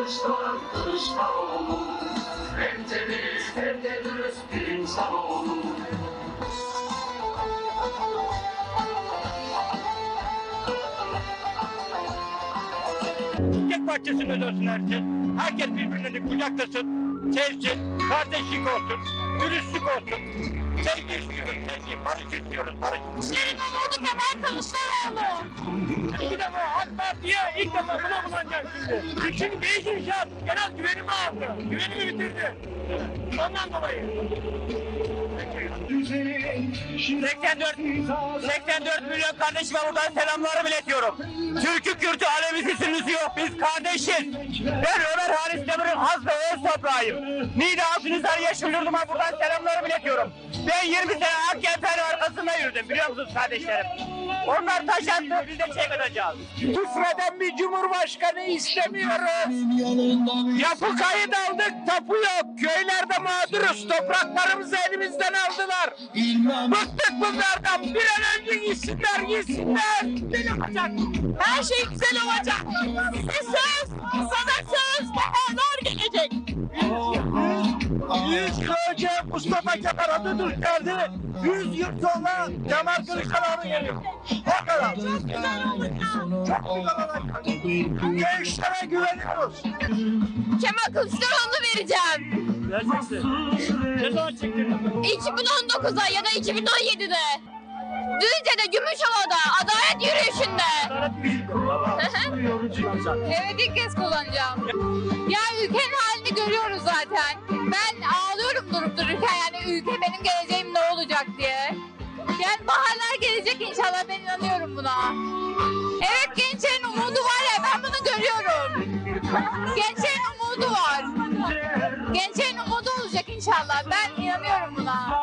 Kılıçdaroğlu, Kılıçdaroğlu, hem temiz hem de dürüst bir insanoğlu. Tek bahçesinde dönsünlerse, herkes birbirini kucaklasın, sevsin, kardeşlik olsun, dürüstlük olsun. Sevgi istiyoruz, sevgi, barış istiyoruz, barış. Senin umudu Kemal Kılıçdaroğlu. İki defa AK Parti'ye ilk defa buna kullanacak şimdi. Şimdi değişim şart, genel güvenimi aldı, güvenimi bitirdi. Ondan dolayı. 84 milyon kardeşime buradan selamlarımı iletiyorum. Türk'ü, Kürt'ü, Alevisi, Sünnisi yok. Biz kardeşiz. Ben Ömer Halis Demir'in haz ve öz toprağıyım. Niğde Altınhisar Yeşil Yurdu'ma buradan selamlarımı iletiyorum. Ben 20 sene AKP'nin arkasında yürüdüm biliyor musunuz kardeşlerim? Onlar taş attı, biz de çek atacağız. Küfreden bir cumhurbaşkanı istemiyoruz. Yapı kayıt aldık, tapu yok. Köylerde mağduruz, topraklarımızı elimizden aldılar. Bıktık bunlardan, bir an önce gitsinler. Güzel olacak. Her şey güzel olacak. Size söz, sana söz, baharlar gelecek. 100 yıl önce Mustafa Kemal Atatürk geldi. 100 yıl sonra Kemal Kılıçdaroğlu geliyor. O kadar. Çok güzel olacak. Çok güzel olacak. Gençlere güveniyoruz. Kemal Kılıçdaroğlu vereceğim. Gerçekten. Ne zaman çektirdin? 2019'da ya da 2017'de. Düzce'de, Gümüşova'da, adalet yürüyüşünde. Evet, ilk kez kullanacağım. Ya ülkenin halini görüyoruz zaten. Ben ağlıyorum durup dururken, yani ülke benim geleceğim ne olacak diye. Yani baharlar gelecek inşallah, ben inanıyorum buna. Evet, gençlerin umudu var ya, ben bunu görüyorum. Gençlerin umudu var. Gençlerin umudu olacak inşallah, ben inanıyorum buna.